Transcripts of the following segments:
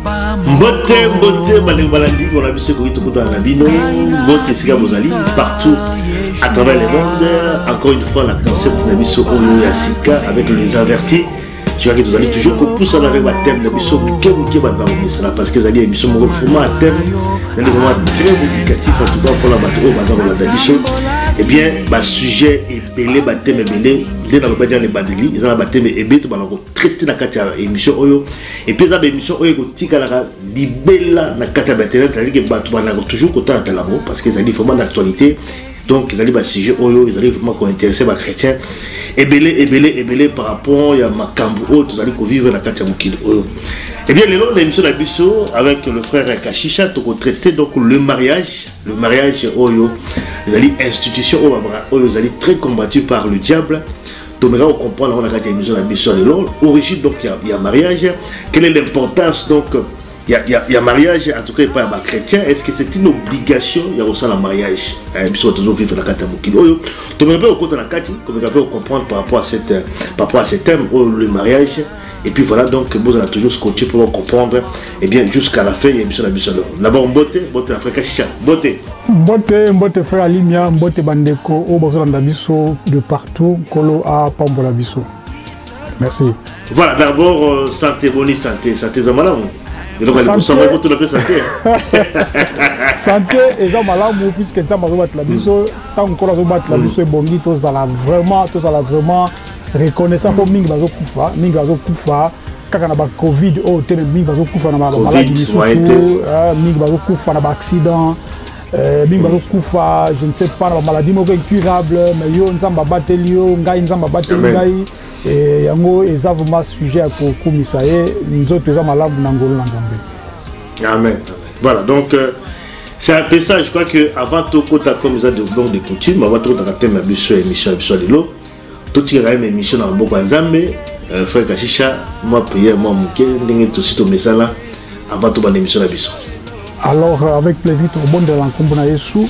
Mbote, Malandi, on a vu ce que vous avez dans la bino, Mbote, Siga Mozali, partout à travers le monde. Encore une fois, la concept de la mission Oyo Yasika avec les avertis. Je vois que vous allez toujours pousser avec la thème de la mission parce que vous allez émission format à thème, c'est vraiment très éducatif en tout cas pour la bateau, la mission. Eh bien, le sujet est belé, le thème est belé. Dès dans le bas de bandeli, ils ont la thème est belé, on va traiter la carte émission Oyo. Et puis, dans l'émission Oyo, tika la libella la carte batterie, c'est-à-dire que bateau on a toujours côté à la parce que c'est vraiment d'actualité. Donc, ils allaient le sujet Oyo, ils allaient vraiment intéresser les chrétiens. Et belé par rapport à ma cambo, ils allaient vivre la carte Oyo. Eh bien, l'émission de la Bisso avec le frère Kashisha, tu as traité donc le mariage Oyo. Ils allaient institution Oyo, ils allaient très combattu par le diable. Donc, on comprend dans la émission de la Bisso de l'origine, donc il y a mariage. Quelle est l'importance donc il y a mariage, en tout cas pas à chrétien. Est-ce que c'est une obligation? Il y a aussi le mariage. Bisso toujours vivre la carte Oyo. Donc, on peut comprendre par rapport à ce thème, le mariage. Et puis voilà, donc vous allez toujours scotcher pour comprendre. Et bien jusqu'à la fin, il y a une émission. D'abord, Mbote, la frère Kashisha. Mbote frère Alimia, Mbote Bandeko, au Bozolanda Bisso, de partout, Kolo à Pambola Bisso. Merci. Voilà, d'abord, santé, boni, santé Zamalam. Et donc, santé et Zamalam, puisque Zamalam la Bisso, tant qu'on a battu la Bisso et Bongi, tous à la vraiment. Reconnaissant pour mingi bazo kufa kaka na ba covid o tene mingi bazo kufa na ba maladie mingi bazo kufa na ba accident mingi bazo kufa je ne sais pas na ba maladie moko incurable mais yo nzamba batelio ngai nzamba batelio et yango ezavuma sujet à kokumisa ye nzoto eza malamu na ngolo na nzambe. Amen. Voilà, donc c'est un peu ça. Je crois que avant tout kota comme ça de longue de coutume avant tout ta thème émission de l'eau. Tout il y a une émission dans le Bokanzambe, frère Kashisha, moi prière, moi mouké, n'engagez tout site au message là, avant tout bonne émission la biso. Alors avec plaisir, tout le monde de l'encombre na Yesu,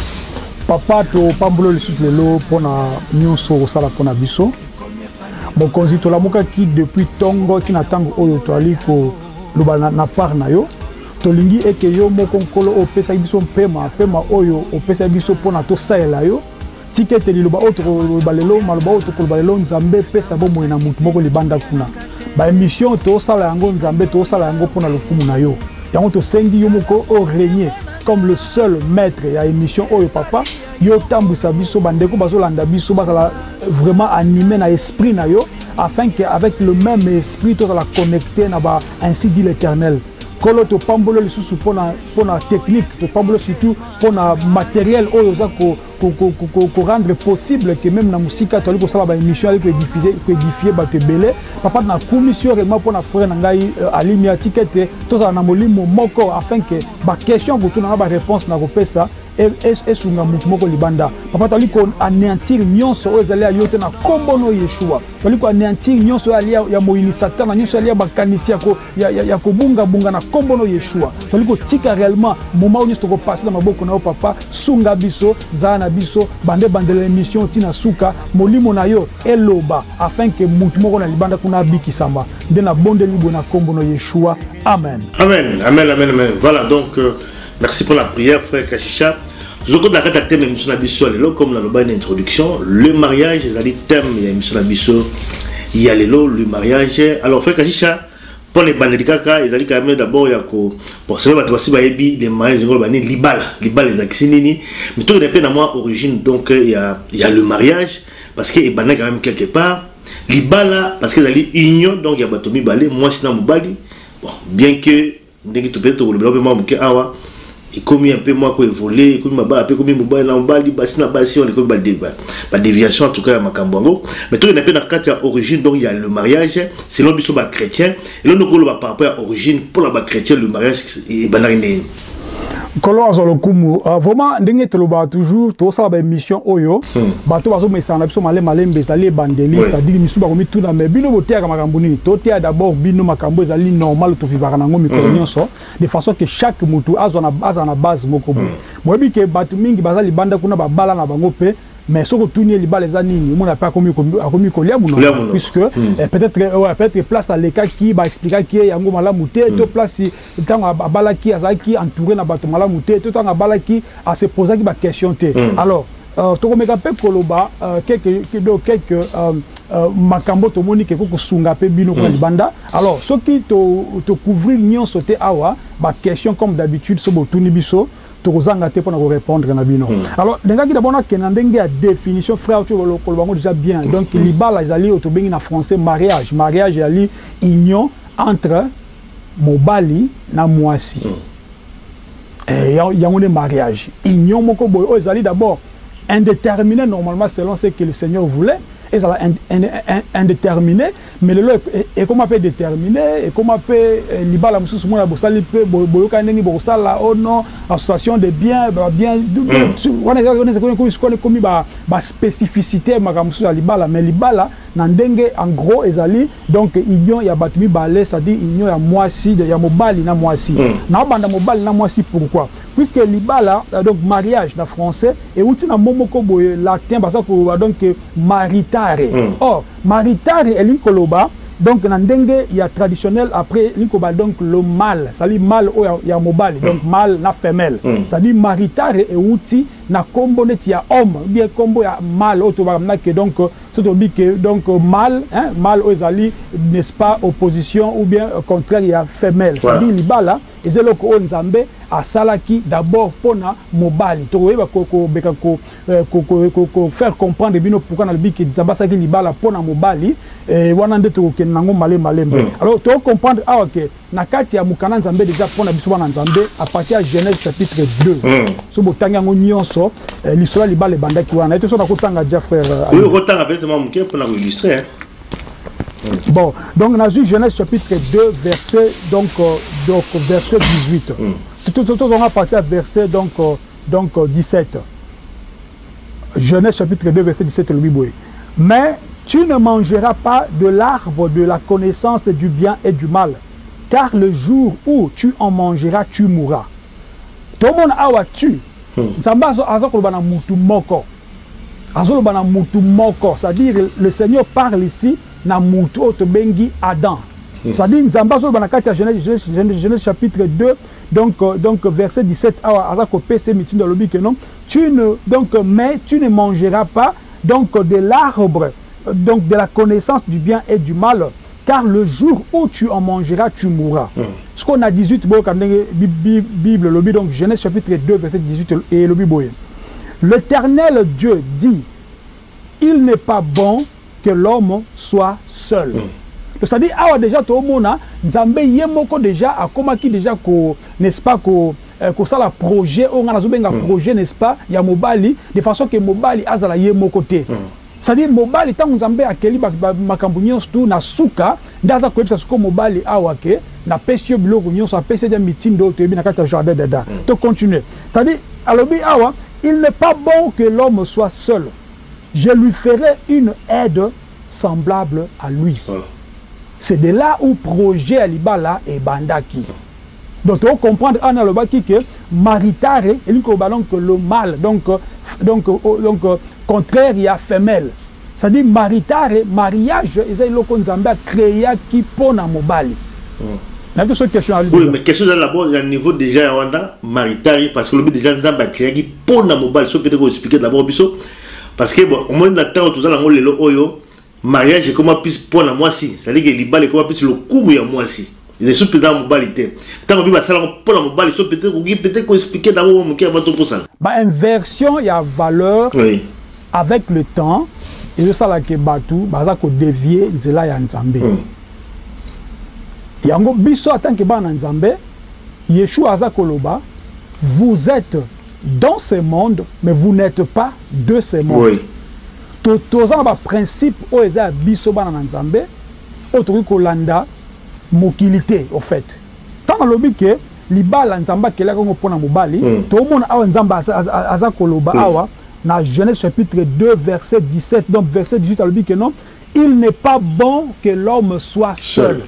papa to pambulo le site lelo pour na nyonso sala pour na biso. Bon konzito la muka qui depuis tongo tina tango oyo to ali ko luba na par na yo. To lingi eke yo moko nkolo o pesa biso pema oyo o pesa biso pour na to saela yo. Ticket liloba autre balelo maloba autre ko balelo nzambe pesa bomo na mutu moko libanda kuna ba émission to sala yango nzambe to sala yango pona lokumu na yo yango to sengi yo moko o régner comme le seul maître ya émission oyo papa yo tambusa biso bandeko bazolanda biso bazala vraiment animé na esprit na yo afin que avec le même esprit to la connecter na ba ainsi dit l'Éternel. Kolo to pambolo le sous pour la technique, to pambolo surtout pour la matériel oyoza ko rendre possible que même na musique to ko sala ba émission avec édifier ba te belé papa na commission vraiment pour na frère ngai Alimia ticket to za na molimo moko afin que ba question ko tuna ba réponse na ko pesa et sunga moko libanda papa tali ko anéantir nyonso ozali ayote na kombono Yeshua tali ko anéantir nyonso ali ya moili satan nyonso ali ba kanisia ko ya ko bunga na kombono Yeshua tali ko tika réellement moment où nous ko passer na maboko na papa sunga biso zana biso bande l'émission tina suka molimo na yo eloba afin que mutu moko na libanda kuna bikisamba nde na bonde libo na kombono Yeshua. Amen. Voilà donc merci pour la prière, frère Kashisha. Je vous la carte thème émission la biso comme la bonne introduction, le mariage, c'est-à-dire thème émission la biso, il y a le mariage. Alors frère Kashisha, pour les bandikaka, ils allaient quand même d'abord il y a ko pour cela tu vas les mariages libala les accidents mais tout dépend de moi origine donc il y a le mariage parce que il quand même quelque part libala parce que ils union donc il y a batomi balé moi sinon mobali bon bien que dès que tu peux te rouler moi awa et comme un peu moi quoi évoluer comme ma peu comme mobile na mobali basina basi on est comme ba déviation en tout cas à Makambongo mais tout dépend de carte origine donc il y a le mariage selon biso ba chrétien et là nous ko par rapport à origine pour la ba chrétien le mariage et banarine Kolo azolokumu vraiment ndenge teloba toujours to sala ba émission oyo bato bazo mesana biso malembe ezali bandeli c'est-à-dire misu ba komi tuna mais bino botea ka makambo nini to tea d'abord bino makambo ezali normal to vivara nango mikolo nyonso de façon que chaque mutu azona base moko bo moyebi ke bato mingi bazali banda kuna ba bala na bango pe mais ce que tout n'est pas les années, on n'a pas commis puisque peut-être place à l'écart qui va expliquer qui est yango malamouté, tout place tant à balaki azaki entouré na bato malamouté, tout temps à balaki à se poser qui question té. Alors to ko meka pe koloba quelques makambo to moni ke ko sunga pe bino ko libanda. Alors ce qui te couvrir nyon sauté awa ba question comme d'habitude so botuni biso pour répondre à Bino. Alors, d'abord, on a une définition, frère, tu le déjà bien. Donc, l'Ibala, ils allaient en français mariage. Mariage, c'est union entre Mobali et Moissi. Il y a un mariage. Union, ils allaient d'abord indéterminé, normalement, selon ce que le Seigneur voulait. Et ça indéterminé, mais le et comment peut déterminer et comment peut libala mususu mona bosali pe boyoka ndeni bosala oh non association de biens on comme ba spécificité makamusu libala mais libala na ndenge en gros ezali donc union ya batumi balé ça dit union ya mwasi ya mobali na mwasi na banda mobali na mwasi pourquoi puisque libala donc mariage na français et outi na momoko boye latin parce que donc marital. Or, maritare et l'inkoloba, donc nandenge il y a traditionnel après l'inkoba donc le mâle, ça dit mâle il y a mobile, donc mâle na femelle. Ça dit maritare et outil na combo net ya homme, bien combo ya mâle autobamna que donc donc mâle, hein, mâle ozali n'est-ce pas opposition ou bien au contraire il y a femelle. Ça dit libala et c'est le ko nzambe à salaki d'abord pona mobali to weba ko faire comprendre bino pourquoi na biki nzamba saki libala pona mobali et wana nde to kenango malembe. Alors to comprendre que na kati ya mukana nzambe déjà pona biso wana nzambe à partir de Genèse chapitre 2 so botanga ngo nyonso l'histoire libala bandaki wana eto so na kotanga ja frère oui kotanga peut-être mke pour na illustrer. Bon, donc on a vu Genèse chapitre 2 verset donc verset 18. Tout on va partir à verset donc 17. Genèse chapitre 2 verset 17 le Bible. Mais tu ne mangeras pas de l'arbre de la connaissance du bien et du mal, car le jour où tu en mangeras, tu mourras. Tout le monde a tu. C'est-à-dire le Seigneur parle ici na mutu otobengi Adam. C'est-à-dire nzamba zo bana kati Genèse chapitre 2 donc verset 17 à PC mitin dans le but que non mais tu ne mangeras pas donc de l'arbre donc de la connaissance du bien et du mal, car le jour où tu en mangeras tu mourras. Ce qu'on a 18 Bible le donc Genèse chapitre 2 verset 18 et le Bible. L'Éternel Dieu dit: il n'est pas bon que l'homme soit seul. C'est-à-dire, déjà, tout le monde, Nzambe yemoko déjà, a komaki déjà, n'est-ce pas, que ça la projet, on a un projet, n'est-ce pas, il y a Mobali, de façon que Mobali a la yemoko te. C'est-à-dire, Mobali, tant Nzambe a keli makambunyon stu na suka, ndaza kwebisa suko Mobali awake, na pesio biloko nyon, sa pesio de mitin do, tu na kata jardin dedans. To continuer. C'est-à-dire, alobi awa, il n'est pas bon que l'homme soit seul. Je lui ferai une aide semblable à lui. C'est de là où projet Alibala et Bandaki. Donc, on comprend que maritare, que le mal, donc contraire, il y a femelle. C'est-à-dire maritare, mariage, et c'est le Nzambe créé qui pone à Mobali. Oui, mais question d'abord, il y a un niveau déjà à maritare, parce que le but déjà Nzambe créé qui pone à Mobali. Ça peut-être expliquer d'abord, parce que bon, au moins on attend tout ça dans le oyo mariage comment plus pour la moisi, c'est-à-dire que libala comment plus le coup ya moisi. Il est super dans mobalité. Tant que ça pour la mobalité, peut-être expliquer d'abord mon cœur votre pour ça. Bah inversion il y a valeur avec le temps et ça là que batu baza ko dévier nzela ya Nzambe. Yango biso tant que ba na Nzambe, Yeshua aza koloba, vous êtes dans ce monde, mais vous n'êtes pas de ce monde. Tous les principes où ils ont bisoba na Nzambe, autre kolanda mokilité au fait. Tant le but que libala Nzamba kela ko pona mobali, tout le monde a Nzamba aza koloba awa na Genèse chapitre 2 verset 17 donc verset 18 le but que non, il n'est pas bon que l'homme soit seul.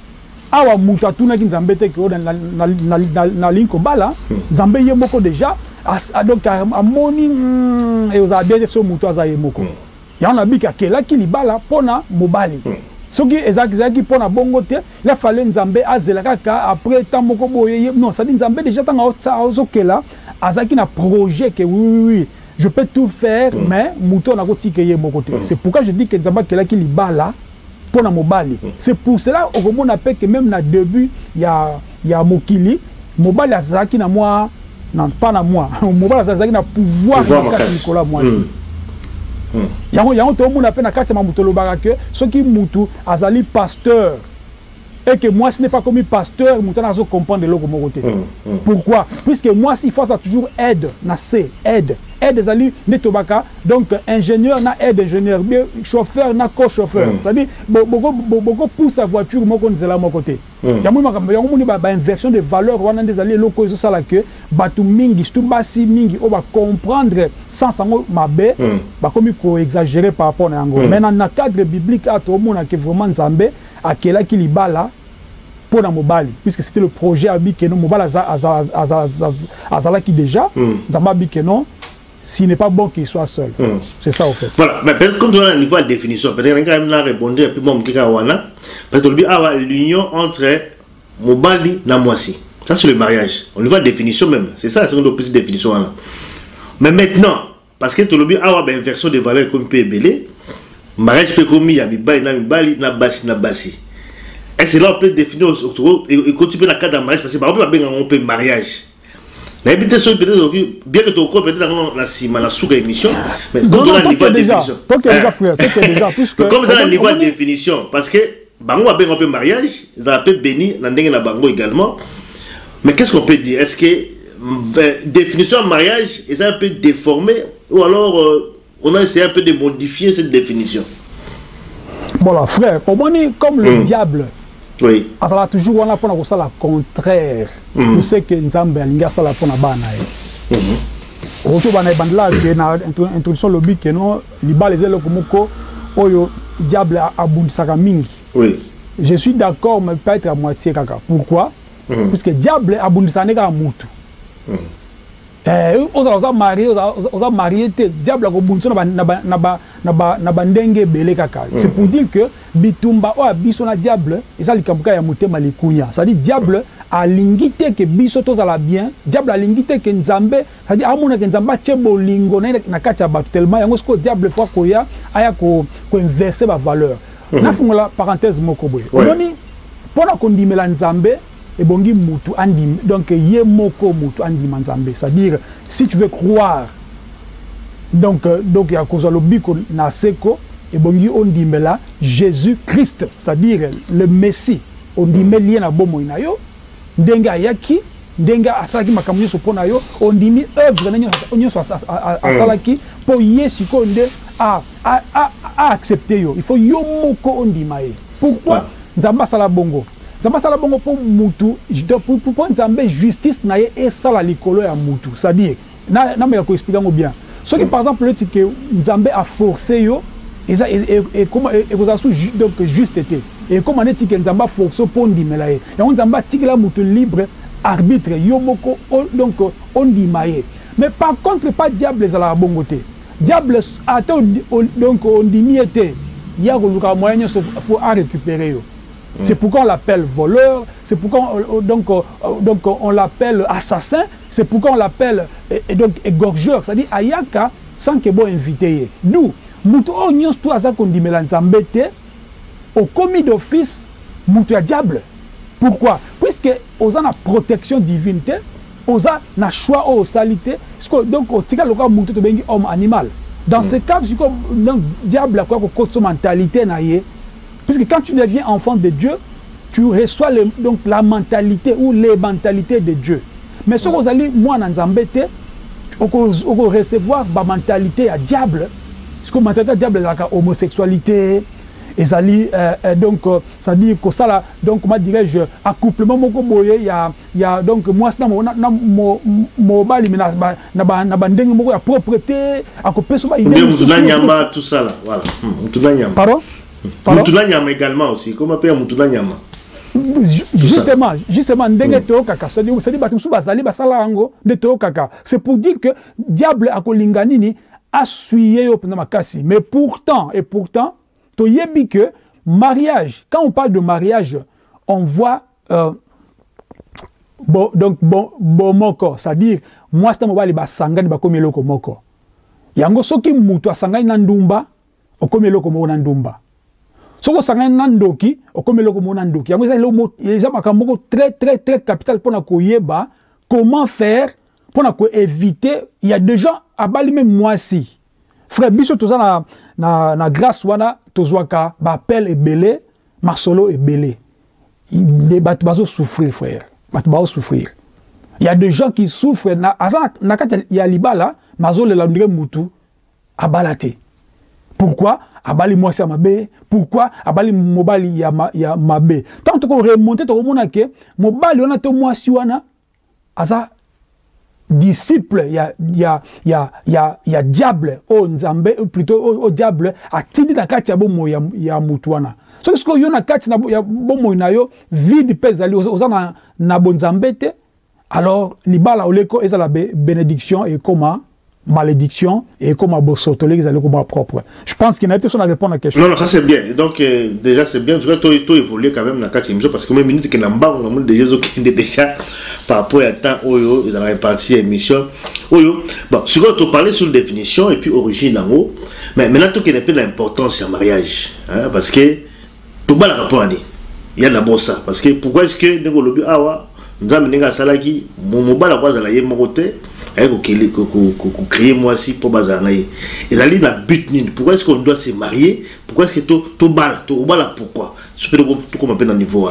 Awa mutatuna ki Nzambe te ko na linko bala, Nzambe yemoko déjà donc à moni et aux adhérents sur moto azaye moko ya on a bika kela ki libala pona mobali soki ezaki pona bongo te la fallait nzambe azela kaka après tant moko boye non ça dit nzambe déjà tant ozokela azaki na projet que oui je peux tout faire mais moto na kotike ye moko te c'est pourquoi je dis que nzambe kela ki libala pona mobali c'est pour cela au moment appelle que même na début ya mokili mobali azaki na moi non pas na moi mobali azaki na pouvoir na kasi Nicolas moi aussi yango to mon appelle na kati ma mutolo baraka ce qui mutu azali pasteur et que moi ce n'est pas comme pasteur mutu na zo comprendre le comme côté pourquoi puisque moi si force a toujours aide na c aide ezali netobaka donc ingénieur na aide ingénieur bien chauffeur na co-chauffeur c'est-à-dire beaucoup pousse sa voiture moko nzela mo côté yango moni ba inversion de valeur wana ndezali loko zo sala que batu mingi stu basi mingi o ba comprendre sans sango mabe ba komi ko exagérer par rapport na yango mais na cadre biblique a to mona que vraiment nzambe akela ki libala pour la mobali puisque c'était le projet abikeno mobala azala qui déjà nzamba abikeno s'il n'est pas bon qu'il soit seul. C'est ça, au fait. Voilà. Mais comme on a un niveau de définition, peut-être que quand même répondre, et puis bon, parce que l'union entre Mobali et Namwasi. Ça, c'est le mariage. Au niveau de définition même. C'est ça, c'est une petite définition. Mais maintenant, parce que tu as une version de valeur comme PBL, mariage peut comme il y a Mibali, Nabasi. Est-ce que là, on peut définir, et quand tu peux la carte de mariage, parce que par exemple, on peut mariage. Bien que tu aies peut-être la cima, la sous-émission, mais comme tu as un niveau de définition. Comme tu as un niveau de définition, parce que Bango a bien un peu mariage, ils ont un peu béni, dans Bango également. Mais qu'est-ce qu'on peut dire? Est-ce que définition de mariage est un peu déformée ou alors on a essayé un peu de modifier cette définition? Voilà, frère, au moins comme le diable. Oui. Ça toujours on a pour ça la contraire. Tu sais que Nzambe alinga ça la pour na bana. Retour bana bandla que na introduction lobby que non liba les eloko moko oyo diable abundisaka mingi. Oui. Je suis d'accord mais pas être à moitié kaka. Pourquoi? Parce que diable abundisane ka mutu. Oza marié te diable abundisa na bandenge belé kaka. C'est pour dire que bitumba o abiso na diable eza likambuka ya motema likunya. Ça dit diable a lingité que biso to la bien, diable a lingité que nzambe, ça dit amona que nzamba chebo lingo na kati ya batu tellement yango sko diable fois koya aya ko inverser ba valeur. Na fungola parenthèse moko boye. Omoni pona kondimela nzambe et bongi mutu andim donc ye moko mutu andim nzambe. C'est-à-dire si tu veux croire donc ya kozalo biko na seko et bongi ondimela Jésus Christ, c'est-à-dire le Messie, ondimeli na bomo ina yo ndenga yaki ndenga asaki makamyo so pona yo ondimi œuvre nanyo so asalaki po yesu ko nde a accepter yo il faut yo moko ondima ye pourquoi nzamba sala bongo po mutu pour nzambe justice na ye et sala likolo ya mutu c'est-à-dire na me ko expliquer ngo bien ce qui par exemple le que nzambe a forcé yo et comment et vous avez donc juste été et comment est-ce que nzamba force pour ndimela ye yango nzamba tikela mutu libre arbitre yomoko donc on dimaye mais par contre pas diable za la bongote diable attend donc on dimiete ya ko luka moyen faut à récupérer yo. C'est pourquoi on l'appelle voleur, c'est pourquoi donc on l'appelle assassin, c'est pourquoi on l'appelle donc égorgeur, c'est-à-dire ayaka sans que bon invité. Nous mutu o nyos to aza kondimela nzambe te au commis d'office mutu ya diable. Pourquoi? Puisque oza na protection divine te, oza na choix au salité, donc o tika loka mutu to bengi homme animal. Dans ce cas, c'est comme donc diable a quoi que son mentalité na ye. Puisque quand tu deviens enfant de Dieu, tu reçois donc la mentalité ou les mentalités de Dieu. Mais ce que vous allez, moi, dans Zambete, on recevoir la mentalité à diable. Parce que la mentalité à diable, c'est la homosexualité. Et ça dit, donc, ça dit que ça, là, donc, comment dirais-je, accouplement, il y a donc, moi, c'est la propreté, à couper sur tout ça, là, voilà. Pardon? Mutuna Nyama également aussi. Comment appelle Mutuna Nyama? Justement, ndenge to kaka, c'est-à-dire batumsu bazali basala ango de to kaka. C'est pour dire que diable akolinganini a suié au makasi. Mais pourtant, to yebi que mariage, quand on parle de mariage, on voit donc moko, c'est-à-dire moi c'est mobali basangani bakomi loko moko. Yango soki mutu asangani na ndumba, okomi loko moko na ndumba. Soko sangani na ndoki, okomi loko moko na ndoki. Yango eza makambo très capital pour na koyeba comment faire pour na ko éviter. Il y a des gens abali même moi si. Frère biso toza na grâce wana tozwaka ba appel ebele, marsolo ebele. Les batu bazo souffrir frère. Batu bazo souffrir. Il y a des gens qui souffrent na kata ya libala, mazo le landre mutu abalate. Pourquoi? Abali mwasi ya mabe. Pourquoi? Abali mobali ya mabe. Tant qu'on remonte to komona ke mobali wana to mwasi wana aza disciple ya diable o nzambe plutôt au diable atindi na kati ya bomo ya mutu wana. So ce que yo na kati ya bomo na yo vide pèse ali oza na bonzambe te. Alors libala oleko eza la bénédiction et comment malédiction et comme à Bossotolé, ils allaient comme propre. Je pense qu'il y a été son répondre à la question. Non, ça c'est bien. Donc, déjà, c'est bien. Tu vas évoluer quand même dans 4 émissions parce que même minute que l'amba, on a déjà par rapport à temps, ils ont réparti l'émission. Bon, ce qu'on te parler sur la définition et puis origine en haut, mais maintenant, tout qui n'est pas l'importance du mariage. Hein, parce que tout le monde a rapport à dire. Il y a d'abord ça. Parce que pourquoi est-ce que nous avons dit, ah ouais, nous avons dit à Salaki, mon mobile a quoi à la côté. Créer moi aussi pour bazarnaï. Ils allaient la but nini. Pourquoi est-ce qu'on doit se marier? Pourquoi est-ce que tu bala pourquoi? Je peux tout comme un peu dans le niveau.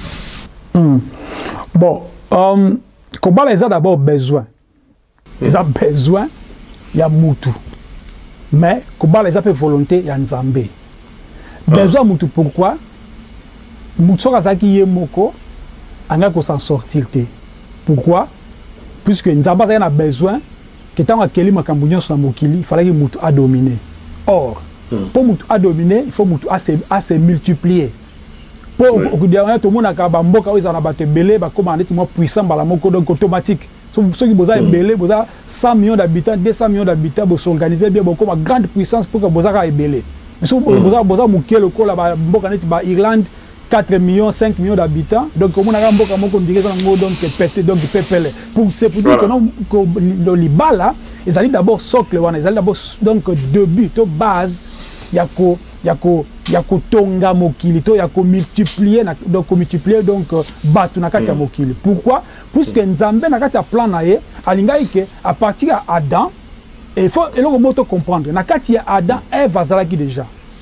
Bon, Kobala ils ont d'abord besoin. Ils ont besoin, il y a Moutou. Mais Kobala ils ont volonté, il y a Nzambé. Besoin Moutou pourquoi? Moutou Kazaki Yemoko, on a s'en sortir. Pourquoi? Puisque Nzamba a besoin que tant que Kelly Makambunyo soit mokili, il fallait que Moutou a dominé. Or, pour Moutou a dominé, il faut Moutou a se multiplier. Pour tout le monde a bamboka où ils en abattent belé, comme on est moins puissant, donc automatique. Ceux qui ont belé, 100 millions d'habitants, 200 millions d'habitants, pour s'organiser bien, comme une grande puissance pour que vous ayez belé. Mais si vous avez mouké le col là-bas, Irlande, 4 millions, 5 millions d'habitants. Donc, comme on a un peu de pété, donc pépélé. C'est pour dire que non, le Liban là, ils allaient d'abord socle, ils allaient d'abord donc début, base, il y a tonga mokili, il y a multiplier, donc batu na kati ya mokili. Pourquoi? Puisque Nzambe na kati ya plan na ye, alingaike à partir à Adam, il faut comprendre. Na kati ya Adam, Ève azalaki déjà.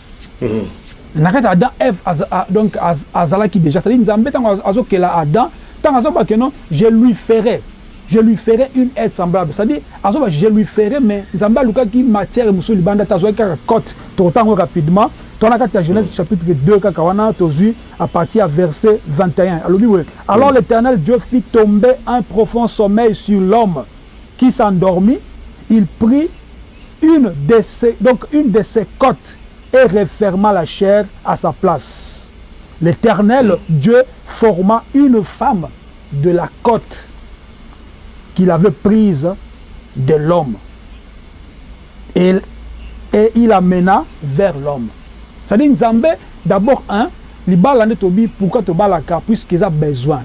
Nakata Adam Ève donc azalaki déjà, c'est-à-dire Nzambe tant azokela Adam tant azobake non je lui ferai une aide semblable, c'est-à-dire azoba je lui ferai, mais Nzambe luka ki matière musu libanda tazoka cote totango rapidement tona kati ya Genèse chapitre 2 kakawana tozu à partir à verset 21. Alors l'Éternel Dieu fit tomber un profond sommeil sur l'homme qui s'endormit. Il prit une de ses côtes et referma la chair à sa place. L'Éternel Dieu forma une femme de la côte qu'il avait prise de l'homme. Et il amena vers l'homme. C'est-à-dire, Nzambe, d'abord, pourquoi tu as la puisqu'ils ont besoin.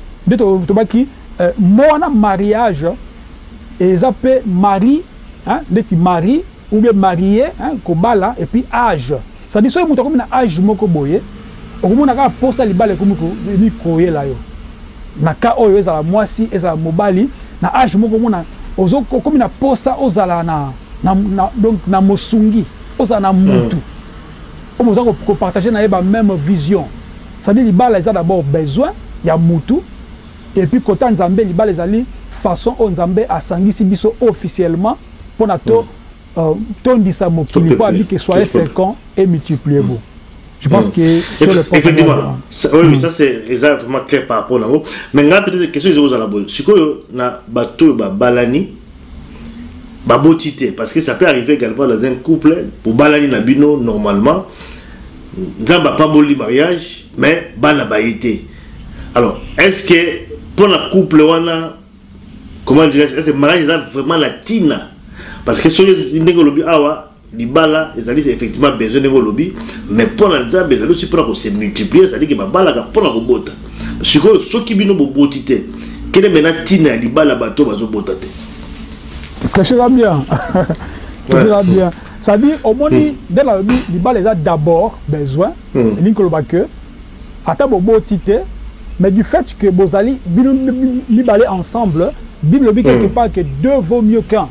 Mon mariage, ils appellent mari, mari, ou bien marié, kobala, et puis âge. C'est-à-dire, si vous avez un âge, vous avez un poste à l'ibale, vous avez un âge. Naka oyo ezala mwasi ezala mobali na âge moko mona ozo comme na posa ozala donc na mosungi ozala na mutu comme ozo ko partager na ba même vision. C'est-à-dire libala eza d'abord besoin ya mutu et puis kota Nzambe libala ezali façon o Nzambe asangisi biso officiellement pour na to tondisa mokili pour que soyez féconds et multipliez-vous. Je pense que effectivement, oui, ça c'est exactement clair par rapport à l'angle. Mais là, peut-être des questions aux alabos. Ce que na bateau balani, babotité, parce que ça peut arriver également dans un couple pour balani nabino normalement, n'zamba pas boli mariage, mais bana baïté. Alors, est-ce que pour la couple, on a, comment dire, est-ce que le mariage a vraiment la tina? Parce que si on a lobby, les balles, c'est effectivement besoin de lobby, mais pour l'instant, c'est aussi pour se multiplier, c'est-à-dire que les balles, pour la robota. Ce qui est botité, quelle est maintenant tina, les balles, bateau, bazobotate? Que ça va bien. Que ça va bien. Ça dit, au moins, dès la lobby, les balles, ont d'abord besoin, les que, à ta botité, mais du fait que vous allez aller ensemble, Bible dit quelque part que deux vaut mieux qu'un.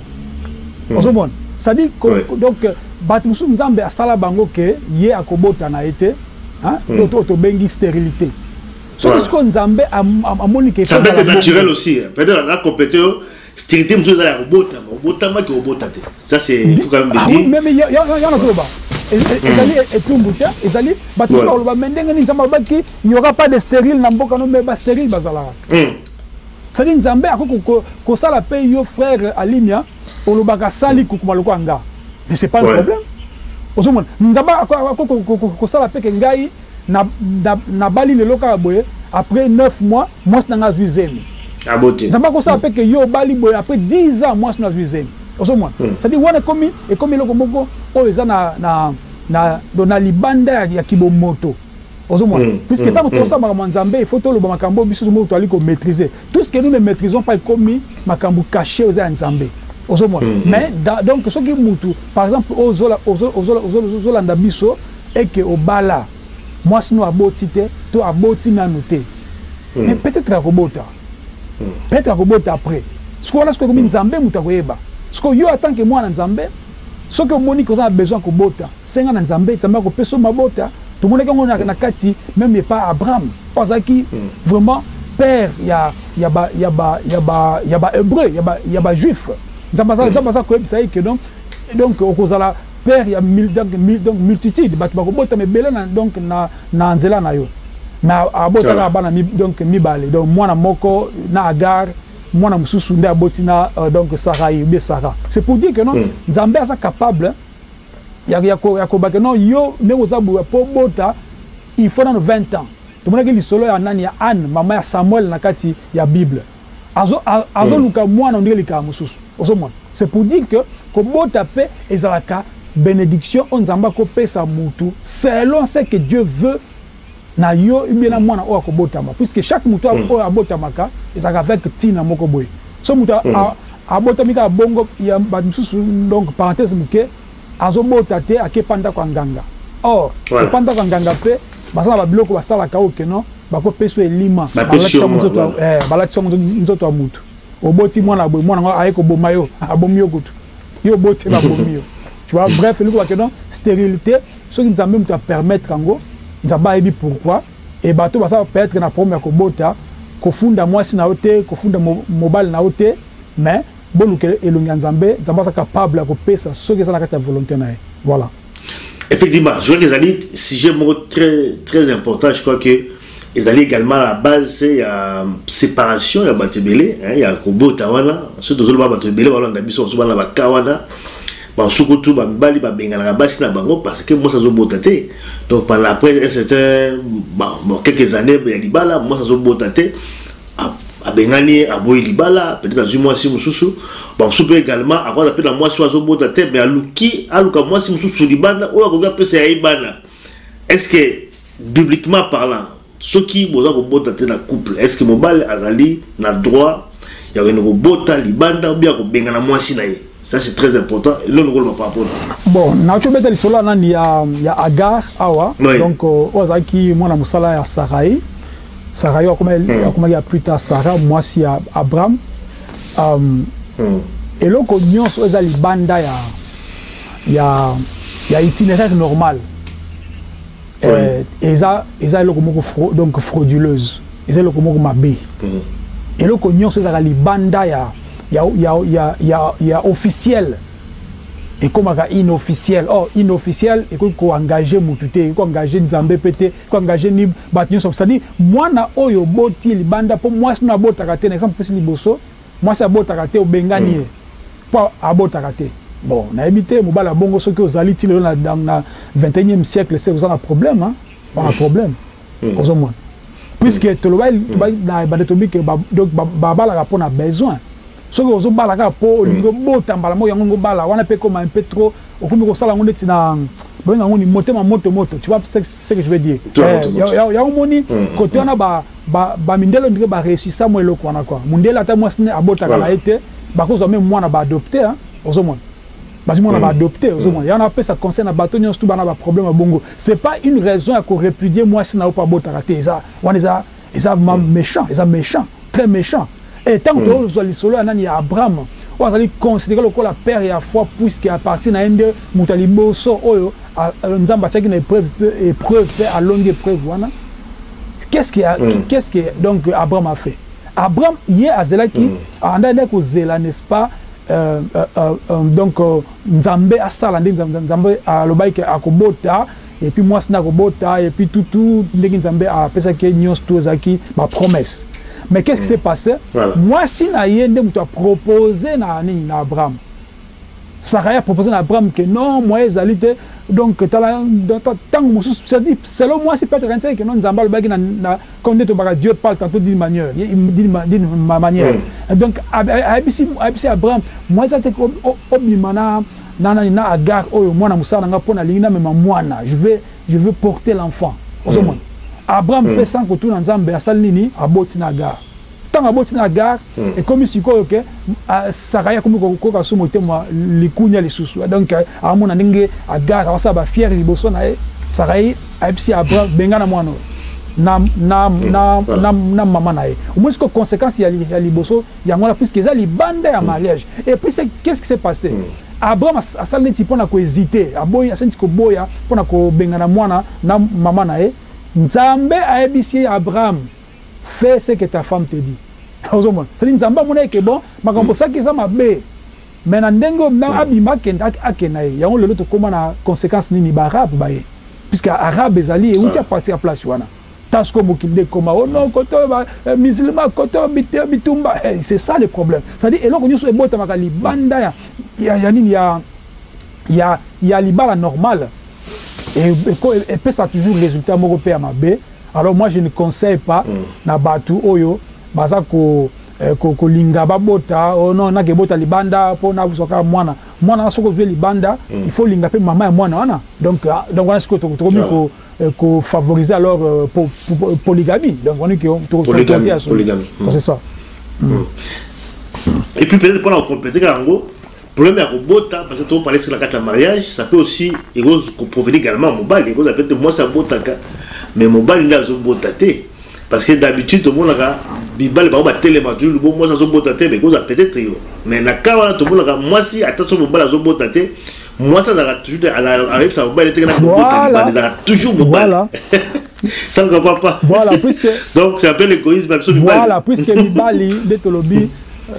Ça dit que donc Batmusu Nzambe a sala bango que yé a kobota na été, hein, to bengi stérilité. Ce que Nzambe a monique. Ça peut être naturel aussi. Peut-être la compétition stérilité musu za robota ma ki robota te. Ça c'est il faut quand même dire. Mais il y a un zoba. Ezali etumbuta, ezali Batmusu oloba mendenga ni Nzambe ba ki il y aura pas de stérile na mboka no mais ba stérile bazala. Ça dit Nzambe a ko sala pe yo frère Alimia olobaka sali kukumaloko anga. Mais c'est pas un problème. Ozomon Nzamba ko sala pe ke ngai na bali le loka boye après 9 mois moi na zuizemi. Aboté. Nzamba ko sala pe ke yo bali boye après 10 ans moi na zuizemi. Ozomon. Ça dit wana komi et comme loko moko o eza na libanda ya kibomoto. Puisque tant que ça, il faut que makambo biso maîtriser. Tout ce que nous ne maîtrisons pas, comme makambo caché aux Nzambe. Mais donc ce qui mutu, par exemple, aux Zolanda biso et que au bala, moi sinon abotite, to aboti na noté. Mais peut-être à Robota. Peut-être à Robota après. Ce qu'on a ce que comme Nzambe mutakoyeba. Ce que yo attend que moi Nzambe, ce que Monique a besoin de Robota, c'est un Nzambe, Nzambe ko peso mabota. Tout le monde est na kati, même pas Abraham. Parce que vraiment, père, il y a hébreu, il y a juif. Ça que donc, au cause de la père, il y a multitude. Donc, na nzela na yo. Mais abota na bana donc mibale. Donc, moi na moko na Agar, moi na mususu nda botina donc Sarai, be Sarah. C'est pour dire que non, Nzambe est capable. Il y a non yo bota il faut dans 20 ans. Tout le monde qui solo ya nani ya Anne maman ya Samuel na kati ya Bible. Azo luka mwana on dirait ka mususu. C'est pour dire que bota pe ezalaka bénédiction on Nzamba ko pesa mutu selon ce que Dieu veut na yo ibena mwana o ko botama puisque chaque mutu o abotamaka ezalaka avec tina moko boy. So mutu abotamika bongo ya ba mususu donc parenthèse muke azobota te akepanda kwa nganga. Or, kepanda kwa nganga pe, basala ba biloko basala ka oke non, bako peso elima. Balakisa nzoto wa mutu. Oboti mwana boy, mwana ayeko bomayo, abomiyo kutu. Yo boti ba bomiyo. Tu vois, bref, le que non, stérilité, ce qui nous a même te permettre ngo, nous a dit pourquoi et bateau basala peut-être na première ko bota, ko funda mwasi na ote, ko funda mobile na ote, mais bon que elonga Nzambe Nzamba capable de pesa ce que ça la volonté na. Voilà. Effectivement, je crois que les alliés sujet très important, je crois que les alliés également à la base c'est la séparation, il y a batebele, il y a kobo tawana, surtout zolo batebele wala na biso soba na bakawana. Ba sukutu ba mbali ba benga na basi na bango parce que moi ça zo botate. Donc par après un certain quelques années il y a libala, moi ça zo botate. A bengani a boy libala peut-être dans mois si mususu bon soupe également à quoi appelle dans mois soit zo bota tête mais aluki aluka mois si mususu libana ou akoga pesa ya ibana. Est-ce que bibliquement parlant ceux qui boza ko bota tête na couple est-ce que mobile azali na droit ya ko bota libanda ou bien ko bengana mois si na ye? Ça c'est très important et le rôle par rapport. Bon na cho beta lisola na ya Agar awa donc ozaki mwana musala ya Sarai. Sarah, comme il y a plus tard Sarah, moi si Abraham. Et là, quand on a les bandes, il y a itinéraire normal. Et ça, donc frauduleuse. Et ça, donc mabé. Et là, quand on a les bandes, il y a officiel. Et comme inofficiel, inofficiel, et qu'on engagé Moutouté, qu'on engagé Nzambe Pété, qu'on engagé Nib Batnion, ça dit, moi na oyo boti libanda pour moi c'est na botakate, par exemple c'est liboso, moi c'est botakate au Bengani, pas à botakate. Bon, na habité mobala bongo ce que aux aliti dans le 21e siècle, c'est un problème, hein, pas un problème. Aux moins. puisque tout le monde na banetobi que donc bala rapport a besoin ce que ozo bala ka po lingo bota mbala mo yango bala wana pe comme un peu trop okumi ko sala ngone tina benga ngoni motema moto tu vois ce que je veux dire ya omoni côté on a ba mindelo ndike ba réussir ça mo eloko wana quoi mundela ta moi sine abota kana été ba ko zo même moi na ba adopter hein ozo mon parce que moi on a adopté ozo mon ya on appelle ça concerne bato nyons tout bana ba problème à bongo c'est pas une raison à ko répudier moi sina pas bota raté ça on est méchant très méchant. Et tant que tu as les solos, il y a Abraham. On va considérer le père et la foi, puisqu'il appartient à un de Moutalibo, nous avons une épreuve, à longue épreuve. Qu'est-ce que donc Abraham a fait? Abraham, hier à Zelaki, en a Zela, n'est-ce pas? Donc, Nzambe a salandé, Nzambe a l'obaïk à Kobota. Et puis moi, c'est Nakobota, et puis tout, Nzambe a appelé ça que Nyos Tozaki, ma promesse. Mais qu'est-ce qui s'est passé? Moi, si Nayende m'a proposé na Abraham, Sarah a proposé à Abraham que non, moi, Zalité, donc, tant que selon moi, c'est pas très que non, Nzamba le bagui, comme Dieu parle tantôt d'une manière, Donc, Abraham, moi, ça te obimana. Nana agar oyo mwana musala nga pona lingina mema mwana je veux porter l'enfant ozomona Abraham pesa ko tuna nzambe asali nini aboti na agar tanga aboti na agar et comme sikoyo ke Saraya comme ko ka somo temwa likunya lisusu donc amona ndenge agar awasa ba fier liboso na Saraya ayipsi Abraham bengana mwana na maman na ye au moins que conséquence ya liboso ya ngona puisque ça li bande ya mariage et puis qu'est-ce qui s'est passé Abraham a salé petit peu na ko hésiter aboya senti ko boya pona ko bengana mwana na maman na ye Nzambe a ebisi Abraham fais ce que ta femme te dit ozomona c'est Nzamba mona ke bon makambo ça ki ça mabe mais na ndengo na abima kenda akena ye yango lelo to koma na conséquence nini ba arabe ba ye puisque arabe ezali e uti a partir à place wana Tasco Mokinde Koma, oh non, koto musulman, koto bitumba, c'est ça le problème. C'est-à-dire, et là, quand nous sommes bota makali banda, il y a l'ibala normal, et puis ça a toujours résultat européen à ma baie. Alors moi, je ne conseille pas na batu oyo, bazako ko linga babota, oh non, na gebota libanda, pour na vusoka mwana na soko zwe libanda, il faut linga pe mama et mwana wana. Donc on a ce que qu'on favorise alors polygamie. Donc on est polygamie. C'est ça. Et puis peut-être pour la compléter, le problème est que parce que tu parles sur la carte de mariage, ça peut aussi provenir également à Mobile. Moi, ça botaka, mais Mobile il a botaté. Parce que d'habitude, tout le monde a Bibal, moi ça se botaté, mais peut-être. Mais na kawana tout le monde a moi si attention Mobile a botaté. Moi, ça a toujours arrive, ça va toujours voilà. Ça ne va pas. Voilà, puisque. Donc, c'est un peu l'égoïsme absolument. Voilà, puisque Bibali, de Tolobi,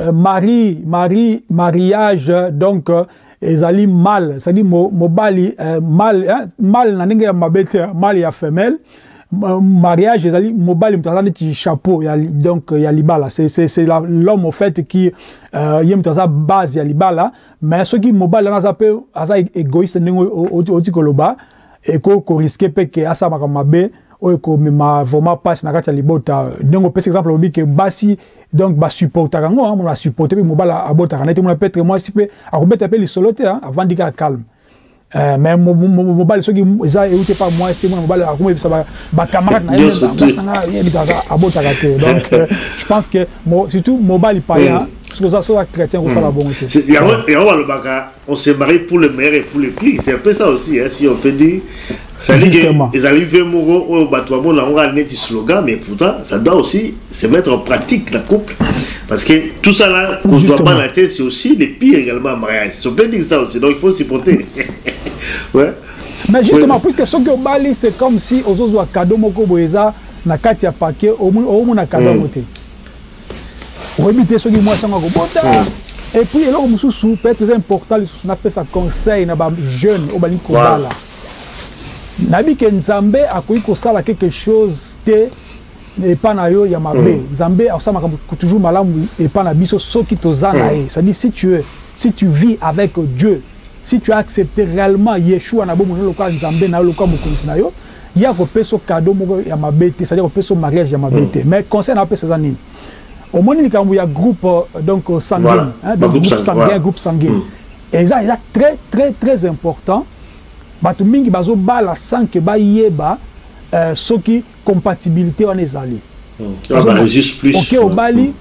mariage, donc, ezali mal. C'est-à-dire, Mobali, mal, n'a mal, il y a femelle. Mariage, ezali mobile mtazana ti chapeau donc ya libala c'est l'homme au fait qui yemtaza base ya libala mais ce qui mobile na ça peut asa égoïste ningo oti koloba et ko risquer pe que asa makamabe o ko mema vraiment passe na kati ya libota ndongo par exemple obi que basi donc ba supporter ngo on a supporter pe mobile abota kana te mon peut-être moi si pe akobeta pe li solote avant d'ika calme. Mais mobile ceux qui ça écouté pas moi c'est mon mobile comme ça ba camarade na donc je pense que surtout mobile païen parce que ça soit chrétien ou ça la bonté on se marie pour le meilleur et pour le pire c'est un peu ça aussi hein, si on peut dire ça dit que les arrivés mourants au bâtiment là on a un petit slogan mais pourtant ça doit aussi se mettre en pratique la couple parce que tout ça là qu'on soit pas la tête c'est aussi les pires également en mariage on peut dire ça aussi donc il faut s'y porter. Ouais. Mais justement puisque ce que Bali c'est comme si aux autres cadeau moko boeza na kati ya paquet au moins na cadeau moté rebiter ceux qui moi ça ngoko bota et puis là comme sous peut être très important on appelle ça conseil na ba jeune au bali ko bala nabi ke Nzambe akoyi ko sala quelque chose te et pas na yo ya mabe Nzambe asama toujours malamu et pas na biso soki tozana ça dit si tu vis avec Dieu si tu as accepté réellement Yeshua na bomo loka Nzambe na loka mokonzi na yo il y a un cadeau ya mabete, c'est-à-dire un mariage ya mabete. Mais conseil n'a pas ces années. Au moins il y a un groupe donc sanguin, groupe sanguin. Et ça est très très très important. Batu mingi bazo bala sans que ba yeba ce qui compatibilité on est allé. Juste plus. OK au bali.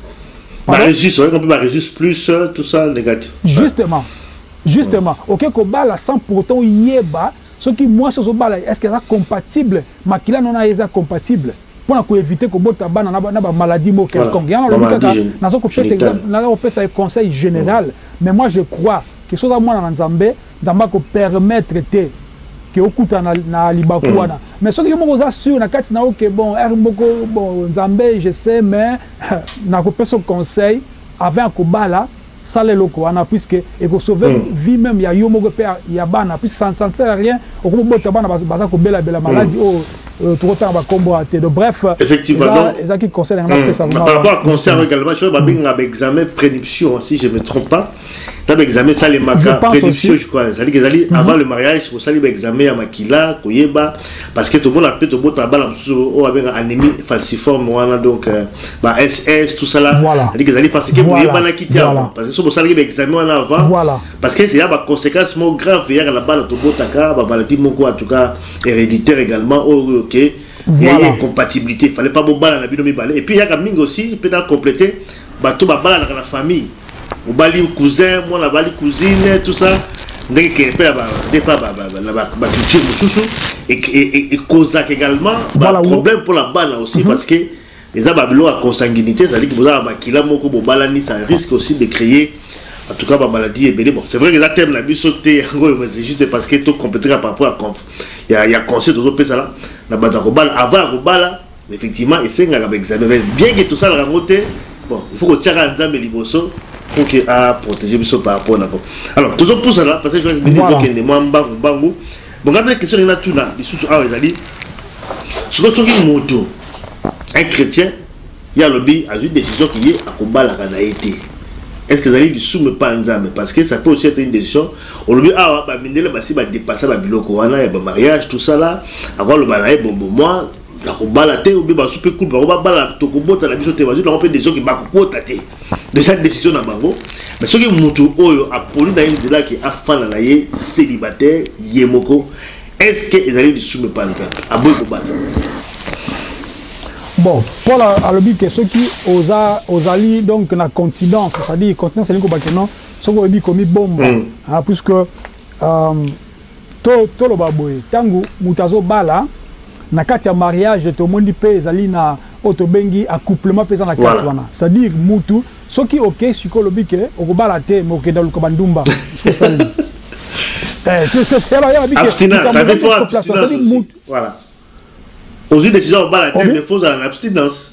Juste plus tout ça négatif. Justement, OK ko bala sans pourtant yeba ce qui moi ce bala est-ce que ça compatible makila non est compatible pour éviter que bota bana na maladie mo quelconque. Il y a na so ko pesa exemple, na ko pesa conseil général, mais moi je crois que ce soit moi na Nzambe ko permettre que okuta na libakuana mais ce que yo moza sûr na kati na OK bon moko bon Nzambe je sais mais na ko pesa conseil avant ko bala sale loko ana puisque et ko sauver vie même ya yo moko pe ya bana puisque ça ne sert à rien au ko bota bana baza ko bela maladie tout autant va combo à de bref effectivement ça qui concerne par rapport à concert également je vais examen prédiction si je me trompe pas ça examen ça les maca prédiction je crois ça dit que ça avant le mariage pour ça les examen à makila koyeba parce que tout le monde a peut-être bota bala au avec anémie falciforme wana donc SS tout ça là ça dit que ça parce que koyeba na quitter avant parce que ça ça les examen en avant parce que c'est y a des conséquences graves hier là bas tout botaka maladie moko en tout cas héréditaire également OK, il y a une compatibilité, il ne fallait pas boire la binomi balé. Et puis il y a un aussi, il peut compléter, bateau babala dans la famille. Au bali cousin, moi la bali cousine, tout ça. Des fois la culture sous et cause également problème pour la balle aussi parce que les ababilo à consanguinité, ça dit que vous avez bakila moko bobalani, ça risque aussi de créer en tout cas, la maladie est belle. Bon, c'est vrai que la thème n'a pas sauté, c'est juste parce que tout complété par rapport à il y a conseil de autres là, la bataille avant la effectivement, et c'est un examen. Bien que tout ça la remonté, bon, il faut que tu aies un examen liboso pour que à protéger par rapport à alors, tout ça pour ça là, parce que je vais dire que les moins bango. Bon, quand la question est là, tout là, les sous ah, ils ce que c'est moto, un chrétien, il y a lobby a une décision qui est à combat la canaïté. Est-ce que vous allez du soumettre pas ensemble parce que ça peut aussi être une décision on lui a mindele basi ba dépasser ba biloko wana ya ba mariage tout ça là avoir le balaye bon moi la kobalate ou ba super cool ba bala to ko bota la biso te vas-y on peut des gens qui ba ko taté de cette décision na bango mais ce qui mutu oyo a poli na inzela qui a fana na ye célibataire yemoko est-ce que ils allaient du soumettre pas ensemble a boy ko bala. Bon, Paul a le but que ceux qui osent aller donc la continence, c'est-à-dire continence c'est que non, ceux qui ont commis bombe, puisque tout le baboy, tangu mutazo bala, na kati ya mariage tout le monde peut aller na autobengi accouplement pesant na kati wana, c'est-à-dire mutu, ceux qui ok sur le but que au bala te mais ok dans le kabandumba, c'est ça. C'est là il y a abstinence, ça veut dire abstinence aussi. Voilà. Aux yeux des décisions au bas il faut en abstinence.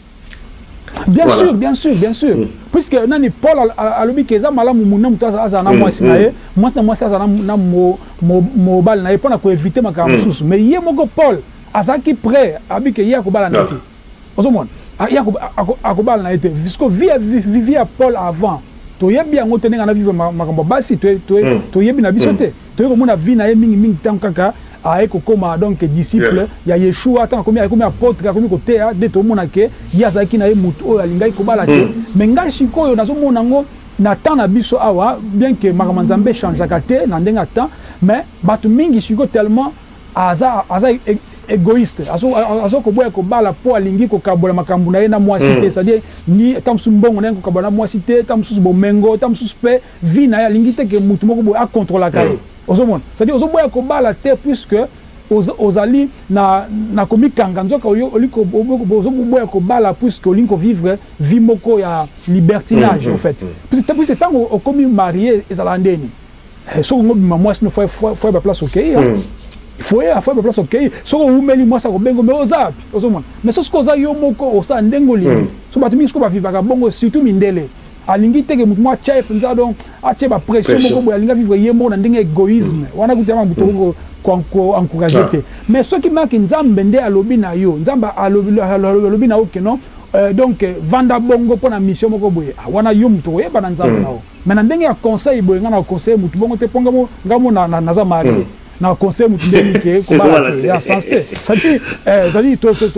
Bien sûr. Puisque nani Paul a lobi que ça malamu munam taza na moi sinae, moi ça na mo bal na pour na éviter makambo susu. Mais yé moko Paul azaki prêt abi que yé ko bala na été. Ozomon. Ya ko bala na été. Puisque vivia Paul avant. To yebi yango tenenga na vivre makambo basi to yebi na bisote. To yeko mona vie na ye mingi tant kaka aeko koma donc disciple ya Yeshua tant comme apôtre comme côté de tout monde que yazaki na ye mutu o alingai ko bala te mais ngai sikoyo nazo mona ngo na temps na biso awa bien que makambo change akate na ndenga temps mais batu mingi siko tellement aza égoïste azo ko boya ko bala po alingi ko kabola makambo na ye na moi cité c'est-à-dire ni tamsu mbongo na ko kabola moi cité tamsu bomengo tamsu spe vi na ya lingi te que mutu moko boya contrôler kaye ozomona c'est-à-dire ozoboya ko bala te puisque ozali na komi kanga nzoka oliko ozoboya ko bala puisque olinko vivre vie moko ya libertinage en fait puisque tant au komi marié ezala ndeni so ngobi maman sino faut ba place OK il faut ya faut ba place OK so ko umeli mwasa ko bengo mais ozapi ozomona mais so ko za yo moko osa ndengo lingi so batu mingi ko ba vivre ka bongo surtout mindele alingi teke mutu mwa chaye penza donc ache ba pression moko boya alinga vivre yemo na ndenge égoïsme wana kutama mutu ko encourager te mais ce qui manque nzambe nde alobi na yo nzambe alobi na ok non donc vanda bongo pona mission moko boye wana yo mutu oyeba na nzambe nao mais na ndenge ya conseil boye ngana conseil mutu bongo te ponga mo ngamo na za mari na conseil mutindeni ke ko bala te en sens te ça dit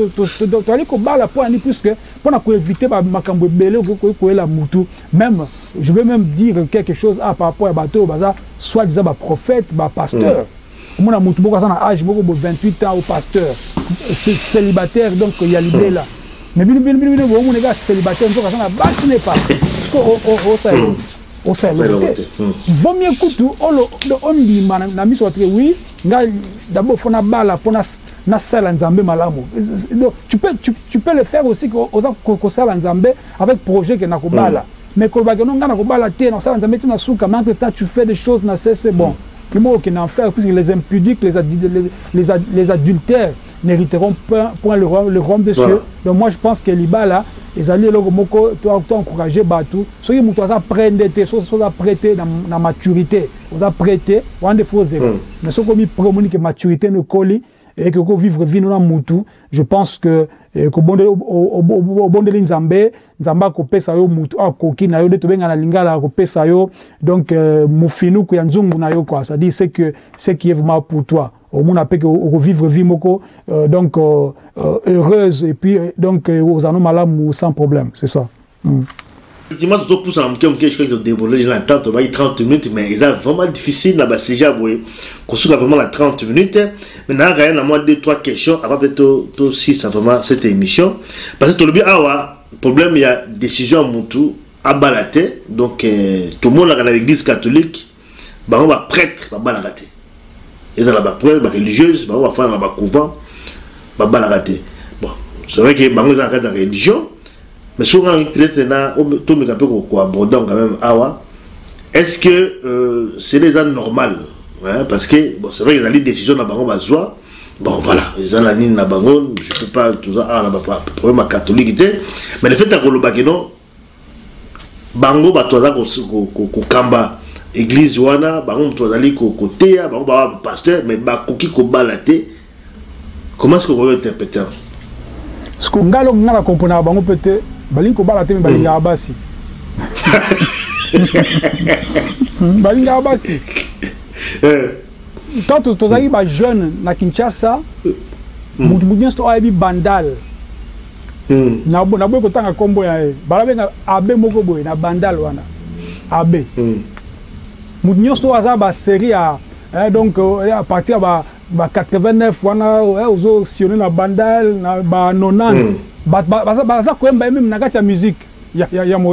to ali ko bala pour ani puisque pour na ko éviter ba makambo belé ko la mutu même je vais même dire quelque chose par rapport à bateau baza soit disant ba prophète ba pasteur mon mutu boko sana âge boko 28 ans au pasteur célibataire donc il y a l'idée là mais bien bon les gars célibataire donc ça ba ce n'est pas parce que au sein vaut mieux que on dit na miso très oui d'abord faut na bala pour na sala nzambe malamu donc tu peux le faire aussi ko sala nzambe avec projet que na ko bala mais ko ba que non na ko bala te na sala nzambe na suka mais entre temps tu fais des choses na c'est bon comment qu'on en faire puisque les impudiques les adultères n'hériteront point le royaume des cieux. Donc moi je pense que l'Ibala les alliés logomoko toi encourager batou ceux qui muto ça prendre te ça prêter dans maturité vous a prêté on des faux erreurs mais ceux qui promoni que maturité ne colle et que vivre vie na mutu je pense que ko bonde au bonde nzambe ko pesa yo mutu akoki na yo de to benga na lingala ko pesa yo donc mufinu ko ya nzungu na yo quoi ça dit c'est que ce qui est vraiment pour toi au monde appelle que vivre vie moko donc heureuse et puis donc aux anou malamu sans problème c'est ça. Effectivement, tout ça pousse à quelque dévoiler la 30 minutes, mais c'est vraiment difficile là-bas. C'est déjà qu'on soit vraiment la 30 minutes. Maintenant, il y a moins 2-3 questions avant peut-être aussi ça vraiment cette émission. Parce que tout le bien, problème, il y a décision à Moutou à balater. Donc tout le monde dans l'église catholique, on va prêtre, va balater. Et ça là-bas prêtre, religieuse, on va faire un couvent, va balater. Bon, c'est vrai que on est dans la religion. Mais souvent, peut-être, tout le monde peut aborder quand même. Est-ce que c'est les gens normales hein? Parce que bon, c'est vrai qu'il y a des décisions dans le bazois. Bon, voilà, les gens dans le bagon, je ne peux pas tout ça, problème catholique. Mais le fait que non, bango, ko kamba, église, wana, bango, toazali, ko tea, bango, pasteur, mais bakoki, ko balate. Comment est-ce que vous interprétez? Ce qu'on a compris, bango peut-être. Balinko balate mais balinga abasi. Balinga abasi. Tant que tozali ba jeune na Kinshasa, mutu sto aibi bandal. Na boy ko tanga kombo ya e. Balabenga abe moko boy na bandal wana. Abe. Mutu sto aza ba série a donc à partir ba 89 wana ozo sionner na bandal na ba 90. Ça quand même na gacha musique ya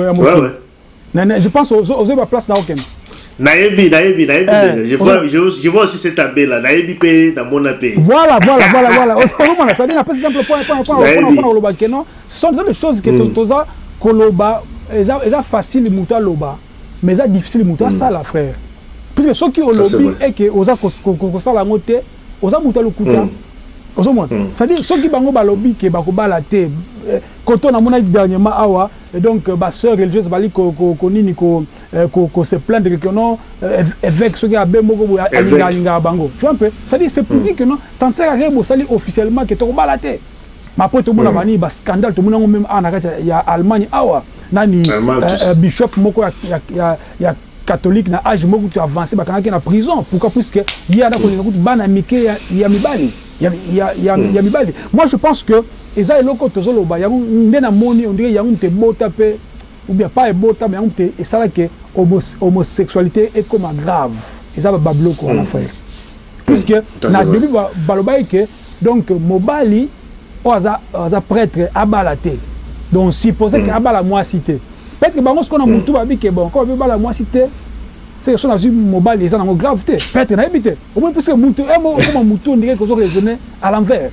je pense aux place na aucun naebi je vois aussi cette abbé là naebi pe na mon abbé voilà ça donne un exemple point ce sont des choses que toza koloba eza facile muta loba mais eza difficile muta ça la frère puisque ceux qui au lobby et que oza ko sala ngote oza muta lokuta. C'est-à-dire ceux qui bango balobi ke bakobala te quand on a mon dernièrement awa donc ba sœur religieuse bali ko nini ko se plaindre que non avec ceux qui a ben moko alinga bango tu vois un peu c'est-à-dire c'est pour dire que non ça ne sert à rien sali officiellement que to bala te mais après tout le monde bani ba scandale tout le monde même en ya Allemagne awa nani bishop moko ya catholique na âge moko tu avancé ba kana na prison pourquoi puisque il y a da ko bana mike ya mibali ya mibali. Moi je pense que eza eloko tozoloba yango ndena moni on dirait yango te bota pe ou bien pas bota mais yango te et ça là que homosexualité est comme grave eza ba bloko en affaire puisque na début baloba que donc mobali oza prêtre abalate donc supposé que abala moi cité peut-être que bango ce qu'on a mutu ba bi que bon quand abala moi cité c'est que son azul mobile les gens ont gravité peut-être n'a habité au moins parce que mutu comment mutu on dirait que ont raisonné à l'envers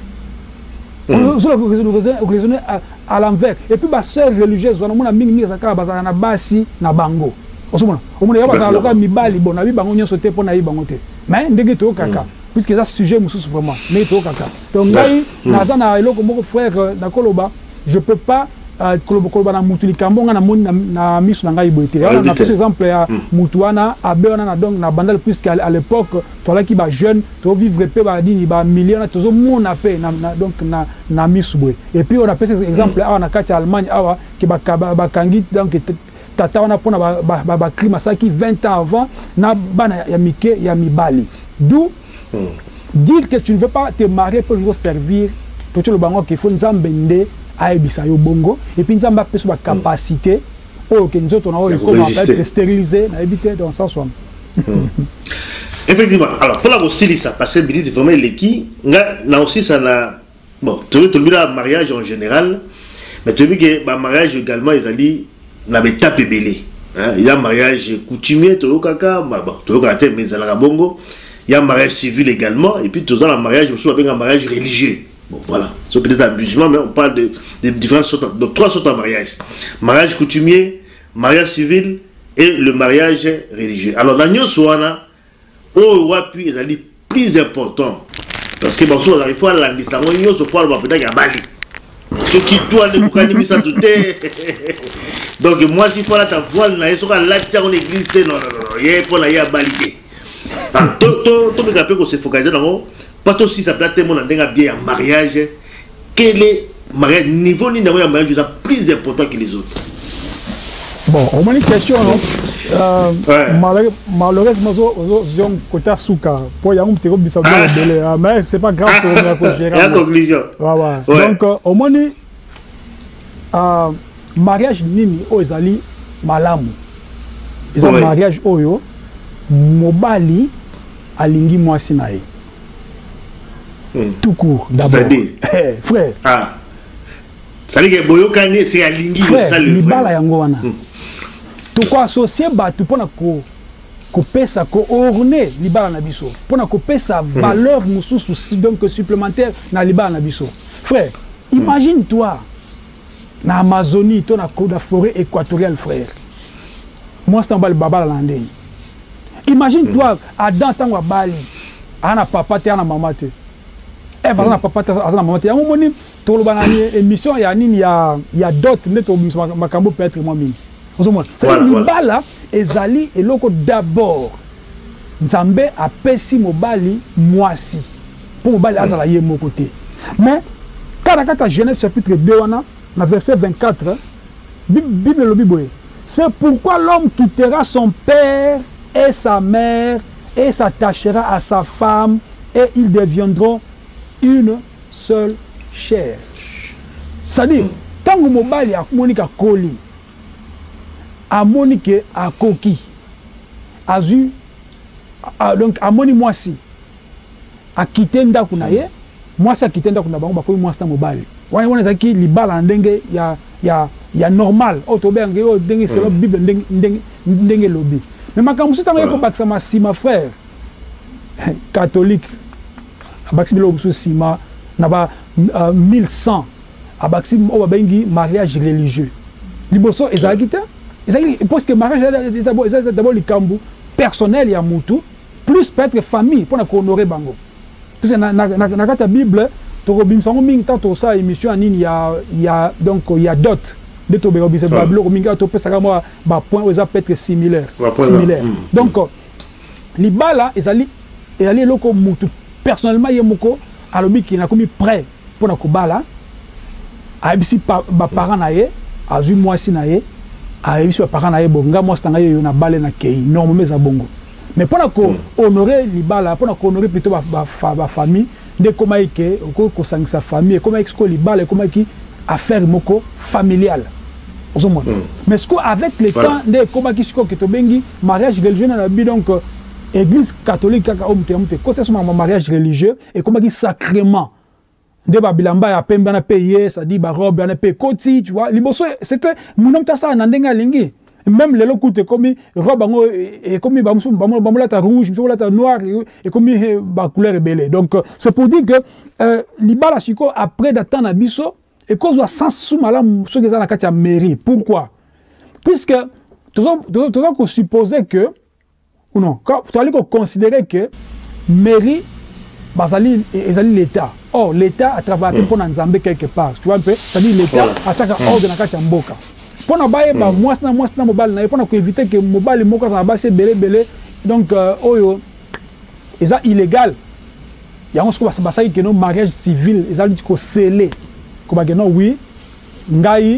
raisonné à l'envers et puis ba sœur religieuse on a mingi zakala bazana na basi na bango osomona on a bazana loka mibali bon na bi bango nyonso te pona yi bango te mais ndenge to kaka puisque ça sujet mususu vraiment mais to kaka donc ngai naza na eloko moko frère na koloba je peux pas koloba na mutu likambo na moni na misu na ngai boité on a par exemple ya mutuana abeona na donc na bandal puisque à l'époque toi là qui ba jeune to vivre pe ba dini ba million na tozo mona pe donc na misu boy et puis on a par exemple na kati Allemagne awa ki ba kangi donc tata wana pona ba crime ça qui 20 ans avant na bana ya mike ya mibali d'où Dire que tu ne veux pas te marier pour nous servir, tu le bango qu'il faut nous embender à ebisa yo bongo et puis nous avons la capacité oh que nous autres on a être stérilisé na éviter dans ça soit. Effectivement. Alors pour la aussi ça parce que Billy vraiment l'équipe là aussi ça n'a bon tu veux le mariage en général mais tu veux que le mariage également ils allaient na étape belé. Il y a un mariage coutumier to kaka bon to kaka mais ça la bongo. Il y a un mariage civil également et puis tout ça un mariage aussi avec un mariage religieux. Bon voilà, c'est peut-être un musulman mais on parle de différentes sortes de 3 sortes de mariage. Mariage coutumier, mariage civil et le mariage religieux. Alors la nuit soana au wapi ils allaient plus important parce que bon souvent il faut la lisa on se parle peut-être à Bali. Ce qui doit le boucani misa tout donc moi si faut la ta voile na eso la tia en église non il y a pour la ya Bali. To me rappelle qu'on se focalise dans pas aussi ça peut être mon bien un mariage quel est mariage niveau ni un mariage plus important que les autres. Bon, on a une question non malheureusement j'ai côté souka pour y a un petit peu bizarre mais c'est pas grave pour gérer la conclusion. Donc au moins mariage nini o ezali malamu eza mariage oyo mobali alingi mwasi na ye tout court d'abord frère ça veut dire que boyokani c'est alingi ça le libala yango wana to ko associer batu pona ko pesa ko orner libala na biso pona ko pesa valeur mususu donc supplémentaire na libala na biso frère imagine toi na Amazonie to na forêt équatoriale frère moi c'est en bas le baba la ndeni. Imagine toi Adam tango Bali ana papa te ana mama te Eva ana papa te ana mama te yango moni to lo banani émission ya nini ya dot neto makambo peut-être moi mingi ozomona c'est libala ezali eloko d'abord Nzambe apesi mobali mwasi pour mobali azala ye moko te mais quand Genèse chapitre 2 wana na verset 24 Bible lobi boye c'est pourquoi l'homme quittera son père et sa mère et s'attachera à sa femme et ils deviendront une seule chair. C'est-à-dire, tant que mobali a monika koli, a monike a koki, a zu, donc a moni mwasi, a quitté ndaku na ye, mwasi a quitté ndaku na bango bakoyi mwasi na mobali. Wana zaki libala ndenge ya normal, autobenga yo ndenge selon Bible ndenge lobi. Mais ma camus est en train si ma frère catholique abaxi bilo sima na ba 1100 abaxi o bengi mariage religieux liboso ezakita parce que mariage d'abord le cambu personnel ya mutu plus peut-être famille pour na honorer bango parce que na kata Bible to bimsango mingi tant ça émission anini ya donc ya dot de to bero bise bablo minga to pesa kama ba point oza peut-être similaire donc libala ezali loko mutu personnellement yemoko alobi ki na komi prêt pour na kobala abisi ba parents na ye azu mwasi na ye abisi ba parents na ye bonga mwasi tanga yo na bale na kei normalement za bongo mais pour na ko honorer libala pour na ko honorer plutôt ba famille de comment que ko sangisa famille comment que libala comment qui affaire moko familiale. Mais ce avec le temps de comment qui que to bengi mariage religieux na bi donc église catholique kaka omte côté son mariage religieux et comment qui sacrement de babilamba ya pembe na payer ça dit ba robe na payer koti tu vois liboso c'était mon homme ta ça na ndenga lingi même les locaux comme robe et comme ba ta rouge ba ta noir et comme ba couleur belé donc c'est pour dire que libala siko après d'attendre biso et cause de sens sous malam ce que ça na katia mairie pourquoi puisque tout qu'on supposait que ou non quand tu allais considérer que mairie bazali ezali l'état or l'état à travers pour Nzambe quelque part tu vois un peu ça dit l'état ataka ordre na katia mboka pour na baye ba mwasi na mobile na pour na ko éviter que mobile moko ça ba se belé donc oyo eza illégal il y a on ce que ça que no mariage civil ezali ko scellé comme que non oui ngai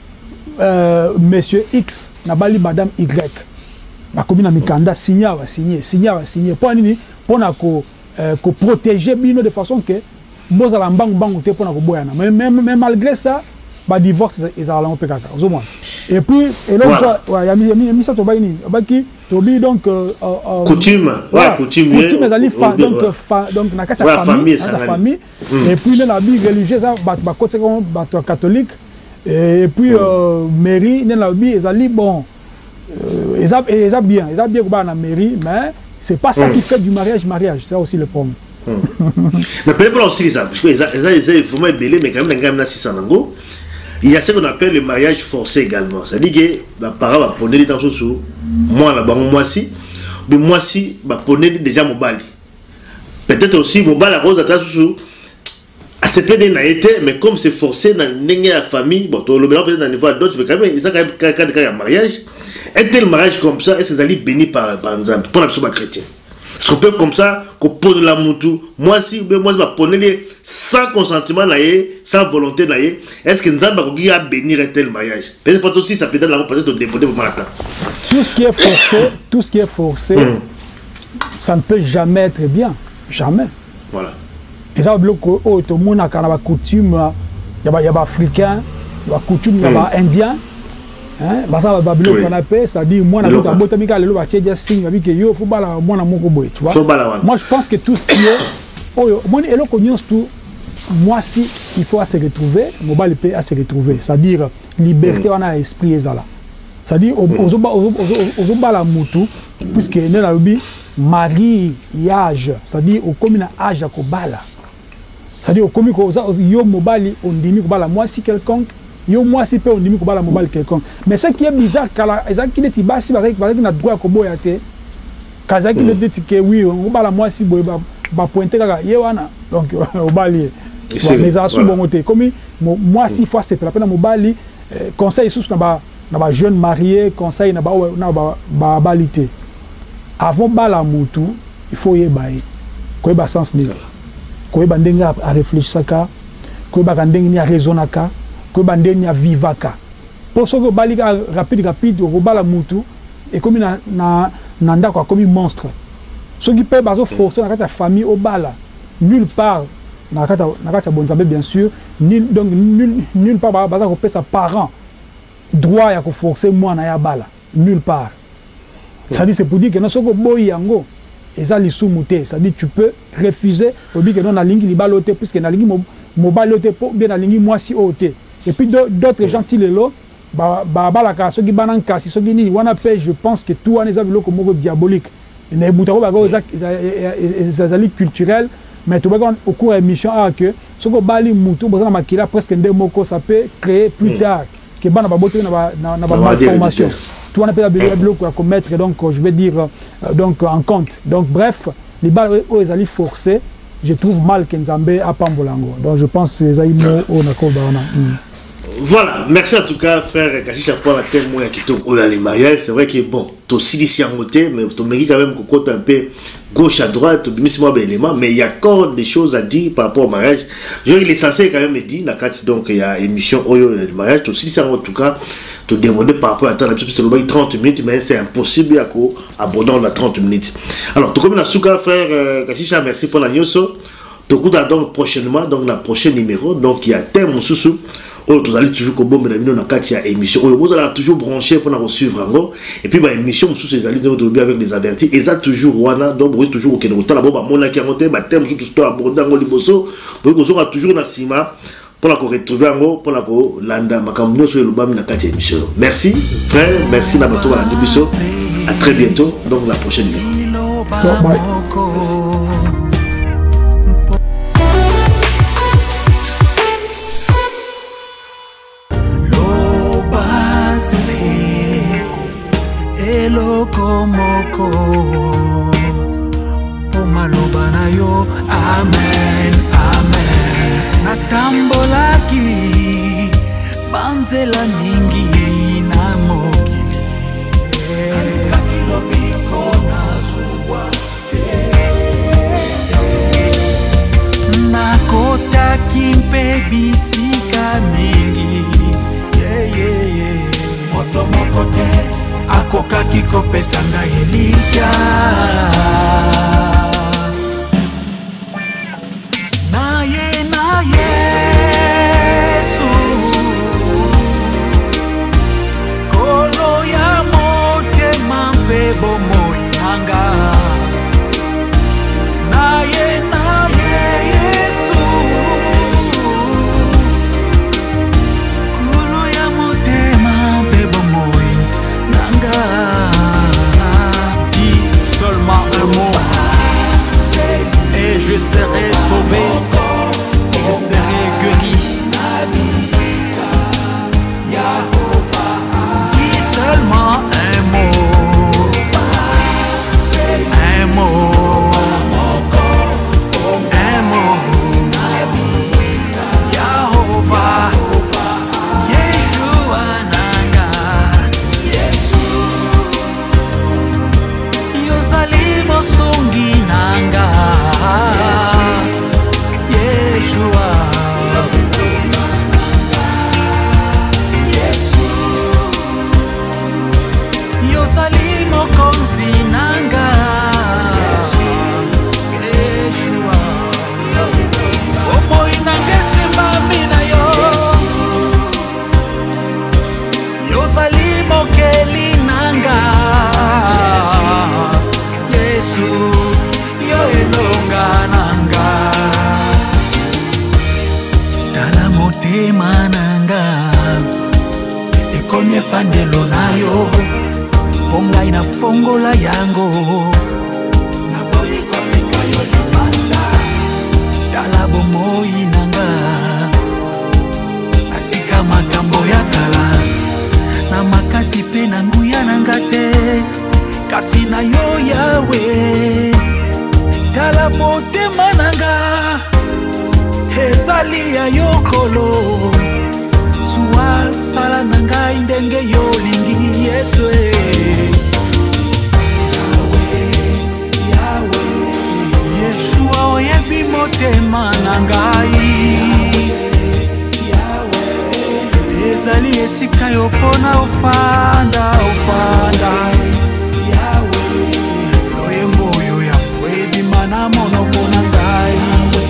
monsieur X na bali madame Y ba komi na mikanda signer pour nini pour na ko protéger bino de façon que boz ala mbangu te pona ko boyana mais malgré ça ba divorce ezala on pekaka ozomona et puis et donc ya mi ça to ba ni baki to bi donc coutume ezali donc na kata famille et puis na bi religieuse ba côté ba catholique et puis mairie na bi ezali bon eza bien ko ba na mairie mais c'est pas ça qui fait du mariage c'est aussi le problème. Mais peut-être aussi ça parce que ça vraiment belé mais quand même 600 nango. Il y a ce qu'on appelle le mariage forcé également. C'est-à-dire que les parents vont poner dans ce sous. Moi, là, moi si, poner déjà mon bali. Peut-être aussi, mon bali à cause de ta sous. C'est plein de mais comme c'est forcé dans la famille, bon, tout le monde peut-être dans le niveau d'autres, mais quand même, il y a un mariage. Un tel mariage comme ça, est-ce que vous allez béni par exemple, pour la personne chrétienne? Est-ce qu'on peut comme ça, qu'on pose la moutou, moi si, moi je vais poner sans consentement, sans volonté, est-ce que nous allons bénir un tel mariage? Peut-être aussi, ça peut être la représentation de dévoter pour matin. Tout ce qui est forcé, ça ne peut jamais être bien. Jamais. Voilà. Et ça, tout le monde a une coutume, il y a des Africains, il y a des coutumes, il y a des Indiens. Ça dit moi moi je pense que tout ce qui est moi si il faut se retrouver mobile peut se retrouver c'est-à-dire liberté on a esprit ezala c'est-à-dire aux la mutu puisque ne la bi mariage c'est-à-dire au comme na âge ko bala c'est-à-dire au comme ko yo mobile on dimi ko bala moi si quelconque yo moi si peut on dit que mobile quelqu'un mais ce qui est bizarre kala ezaki neti basi bazaki na droit ko boya te kazaki neti que oui on bala moi si boy ba pointer kaka ye wana donc au bali mais ça sous bon côté comme moi si fois c'est la peine mobile conseil sous na ba jeune marié conseil na ba balité avant bala mutu il faut y bailler ko ba sens ni ko ba ndenga à réfléchir ça ko ba ndenga ni à raisonner ka que bandeni a vivaka pour ce que balika rapide au bala mutu et comme na nanda quoi comme monstre ce qui peut baso forcer na ta famille au bala nulle part na kata bonzambe bien sûr donc nulle part baza ko sa parent droit ya ko forcer moi na ya bala nulle part ça dit c'est pour dire que non soko boy yango eza li soumuté ça dit tu peux refuser au dit que non na lingi li baloté puisque na lingi mo baloté pour bien na lingi moi si oté. Et puis d'autres gens qui sont là, je pense que tout est diabolique. Il y a des culturels, mais au cours de l'émission, ce que presque ça peut créer plus tard que malformation. Tout on peut commettre, donc je vais dire donc en compte. Donc bref, les balles sont forcés. Je trouve mal que Nzambe a Pambolango. Donc je pense que c'est voilà, merci en tout cas, frère Kashisha pour la témoin qui tombe au les mariages. C'est vrai que bon, tu aussi ici en côté, mais tu mérites quand même qu'on compte un peu gauche à droite, tu mis moi élément, mais il y a encore des choses à dire par rapport au mariage. Je veux l'essentiel quand même dit, donc il y a émission Oyo le mariage, tu aussi en tout cas, te demander par rapport à temps, c'est 30 minutes, mais c'est impossible à aborder dans 30 minutes. Alors, tu comme la souka, frère Kashisha, merci pour la news. Tu écoutes donc prochainement, donc la prochaine numéro, donc il y a thème sous. Vous allez toujours comme bon mais dans la émission vous allez toujours brancher pour nous suivre et puis bah émission sous ces alliés de avec les avertis et ça toujours wana donc vous toujours au Kenya la boba mon qui a monté bah thème surtout histoire aborder ngo liboso vous aura toujours na sima pour la retrouver pour la landa makamno sur le bam na kati émission merci frère merci na bato la liboso à très bientôt donc la prochaine vidéo bye. Lokomoko pomaloba na yo amen amen natambolaki banzela mingi na mokili kilobiko na zuwa nakotaki mpe bisika mingi moto moko te akokaki kopesa ngai elikya motema nanga ekomi efandelo na yo mpo ngai nafongola yango naboyi kotika yo libanda tala bomoi nanga natika makambo ya kala na makasi mpe na nguya nanga te kasi na yo yawe tala motema nanga ezali ya yokolo suwa sala na ngai ndenge yo lingi yesu yeshua oyebi motema na ngai ezali esika yo mpona ofanda loyembo oyo ya ebima na monoko na ngai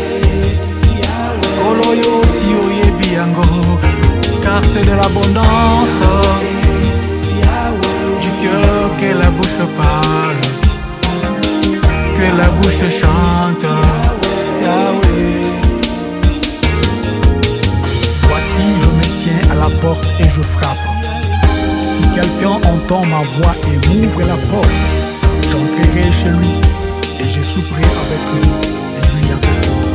kolo yo si oyebi yango car c'est de l'abondance du cœur que la bouche parle, que la bouche chante. Yahweh. Voici je me tiens à la porte et je frappe. Si quelqu'un entend ma voix et m'ouvre la porte, j'entrerai chez lui et je souperai avec lui et lui avec moi.